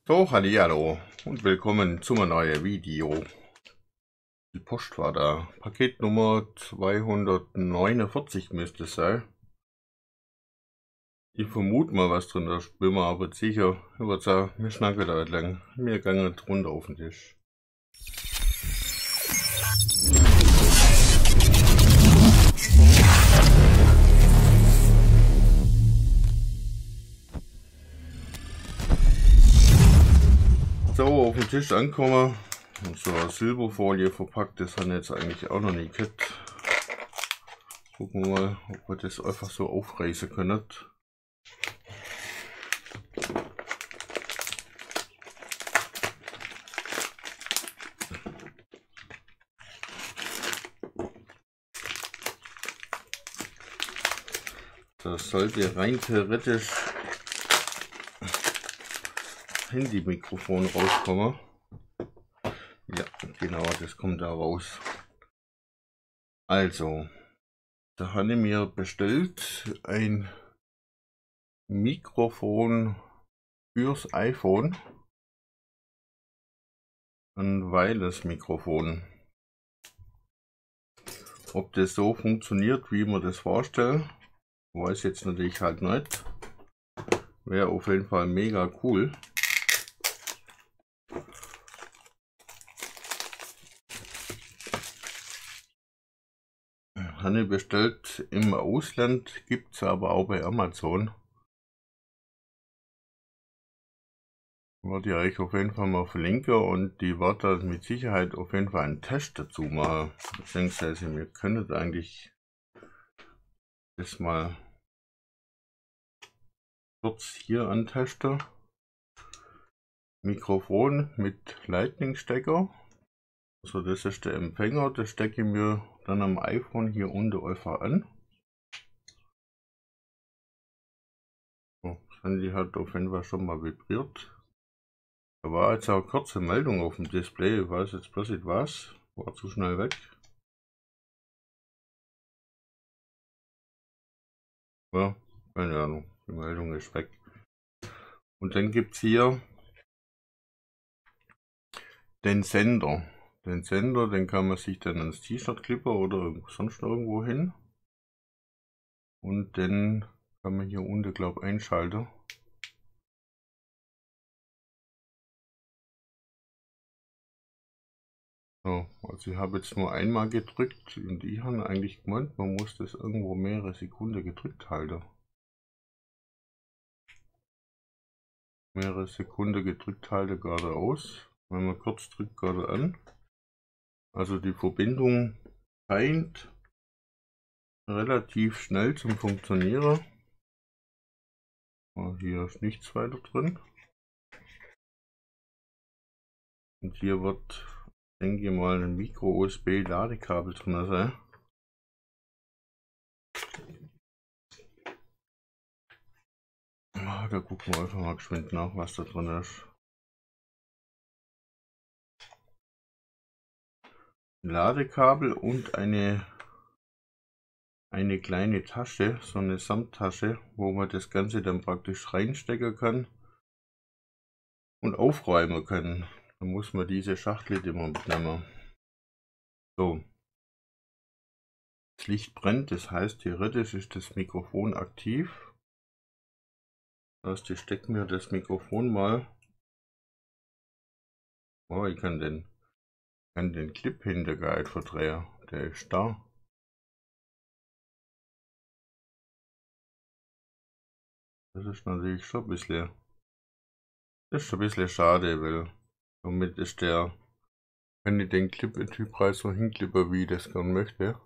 So, hallo und willkommen zum neuen Video. Die Post war da. Paketnummer 249 müsste es sein. Ich vermute mal, was drin ist, bin mir aber nicht sicher. Ich würde sagen, wir schnacken da lang. Wir gehen runter auf den Tisch. So, auf den Tisch angekommen. Und so eine Silberfolie verpackt, das habe ich jetzt eigentlich auch noch nie gehabt. Gucken wir mal, ob wir das einfach so aufreißen können. Das sollte rein theoretisch Handy-Mikrofon rauskommen. Ja, genau, das kommt da raus. Also, da habe ich mir bestellt ein Mikrofon fürs iPhone. Ein Wireless-Mikrofon. Ob das so funktioniert, wie man das vorstellt, weiß jetzt natürlich halt nicht. Wäre auf jeden Fall mega cool. Habe ich bestellt im Ausland, gibt es aber auch bei Amazon. Werde ich euch auf jeden Fall mal verlinken und die wird da mit Sicherheit auf jeden Fall einen Test dazu machen. Beziehungsweise wir können eigentlich das mal kurz hier antesten. Mikrofon mit Lightning-Stecker. Also das ist der Empfänger, das stecke ich mir dann am iPhone hier unten einfach an. So, das Handy hat auf jeden Fall schon mal vibriert. Da war jetzt auch eine kurze Meldung auf dem Display, ich weiß jetzt bloß nicht was, war zu schnell weg. Ja, keine Ahnung, die Meldung ist weg. Und dann gibt es hier den Sender. Den Sender, den kann man sich dann ans T-Shirt klippen oder sonst irgendwo hin. Und dann kann man hier unten, glaube ich, einschalten. So, also ich habe jetzt nur einmal gedrückt und ich habe eigentlich gemeint, man muss das irgendwo mehrere Sekunden gedrückt halten. Mehrere Sekunden gedrückt halte geradeaus. Wenn man kurz drückt, gerade an. Also die Verbindung scheint relativ schnell zum Funktionieren. Hier ist nichts weiter drin. Und hier wird, denke ich mal, ein Micro-USB-Ladekabel drin sein. Da gucken wir einfach mal geschwind nach, was da drin ist. Ein Ladekabel und eine kleine Tasche, so eine Samttasche, wo man das Ganze dann praktisch reinstecken kann und aufräumen kann. Dann muss man diese Schachtel immer mitnehmen. So. Das Licht brennt, das heißt theoretisch ist das Mikrofon aktiv. Das heißt, ich stecke mir das Mikrofon mal. Oh, ich kann den Clip hinter gar nicht verdrehen. Der ist da. Das ist natürlich schon ein bisschen. Das ist schon ein bisschen schade, weil somit ist der. Kann ich den Clip in Typ so hinklippen, wie ich das gerne möchte.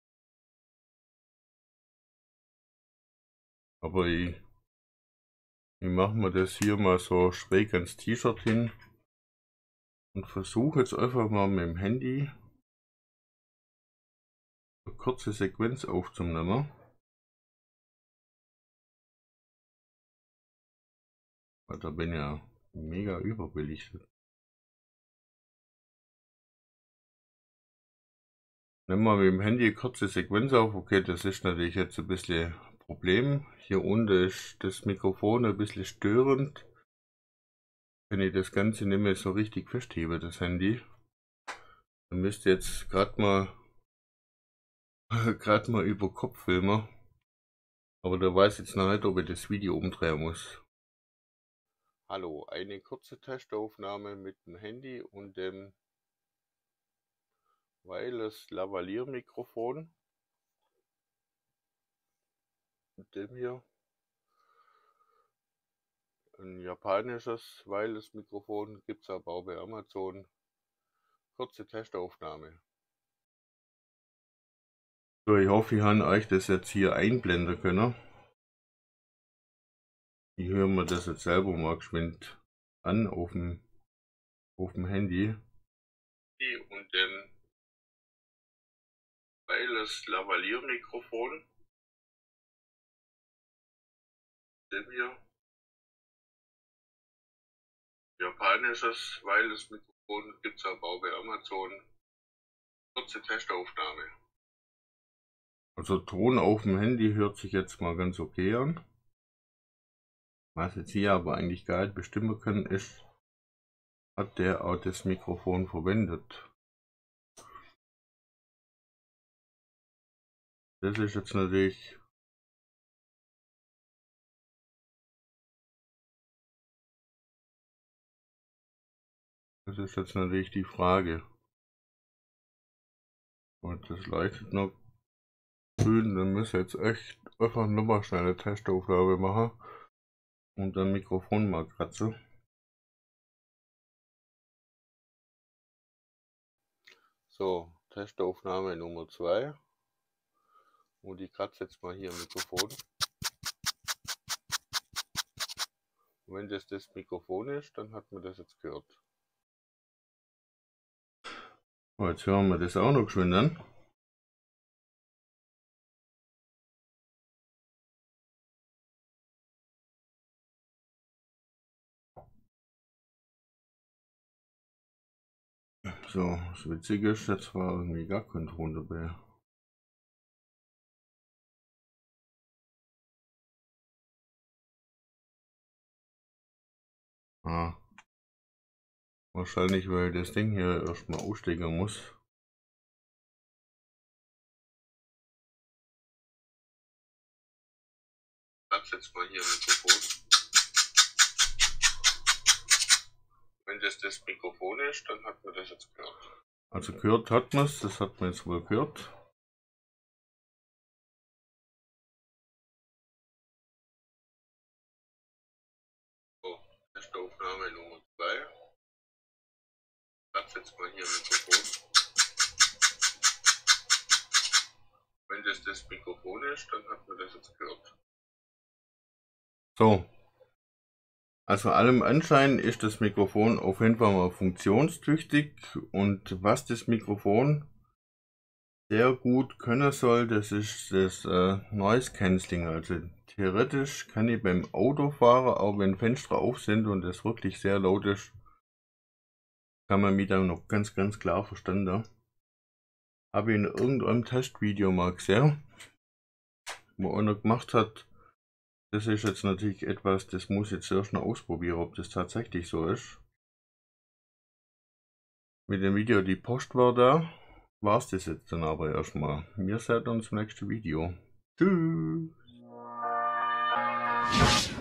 Aber ich mache mir das hier mal so schräg ans T-Shirt hin und versuche jetzt einfach mal mit dem Handy eine kurze Sequenz aufzunehmen. Weil da bin ich ja mega überbelichtet. Nehmen wir mit dem Handy eine kurze Sequenz auf. Okay, das ist natürlich jetzt ein bisschen Problem. Hier unten ist das Mikrofon ein bisschen störend. Wenn ich das Ganze nicht mehr so richtig festhebe, das Handy, dann müsst ihr jetzt gerade mal über Kopf filmen. Aber da weiß ich jetzt noch nicht, ob ich das Video umdrehen muss. Hallo, eine kurze Testaufnahme mit dem Handy und dem Wireless Lavalier-Mikrofon. Mit dem hier. Ein japanisches Wireless-Mikrofon gibt es aber auch bei Amazon. Kurze Testaufnahme. So, ich hoffe, ich habe euch das jetzt hier einblenden können. Ich höre mir das jetzt selber mal geschwind an auf dem Handy. Und dem Wireless Lavalier-Mikrofon. Dem hier. Japanisches Wireless-Mikrofon gibt es aber auch bei Amazon. Kurze Testaufnahme. Also Ton auf dem Handy hört sich jetzt mal ganz okay an. Was jetzt hier aber eigentlich gar nicht bestimmen können ist, hat der auch das Mikrofon verwendet. Das ist jetzt natürlich die Frage. Und das leuchtet noch grün, dann müssen wir jetzt echt einfach nochmal schnell eine Testaufnahme machen und dann Mikrofon mal kratzen. So, Testaufnahme Nummer 2. Und ich kratze jetzt mal hier Mikrofon. Und wenn das Mikrofon ist, dann hat man das jetzt gehört. So, jetzt hören wir das auch noch geschwind an. So, das Witzige ist, jetzt war irgendwie gar kein Ton dabei. Ah. Wahrscheinlich, weil das Ding hier erstmal ausstecken muss. Ich jetzt mal hier Mikrofon. Wenn das Mikrofon ist, dann hat man das jetzt gehört. Also gehört hat man es, das hat man jetzt wohl gehört. So, Testaufnahme Nummer 2. Ich jetzt mal hier Mikrofon. Wenn das Mikrofon ist, dann hat man das jetzt gehört. So. Also allem Anschein ist das Mikrofon auf jeden Fall mal funktionstüchtig, und was das Mikrofon sehr gut können soll, das ist das Noise Cancelling. Also theoretisch kann ich beim Autofahren, auch wenn Fenster auf sind und es wirklich sehr laut ist, kann man mich da noch ganz klar verstanden. Habe ich in irgendeinem Testvideo mal gesehen, wo einer gemacht hat. Das ist jetzt natürlich etwas, das muss ich jetzt erst noch ausprobieren, ob das tatsächlich so ist. Mit dem Video Die Post war da, war es das jetzt dann aber erstmal. Wir sehen uns im nächsten Video. Tschüss!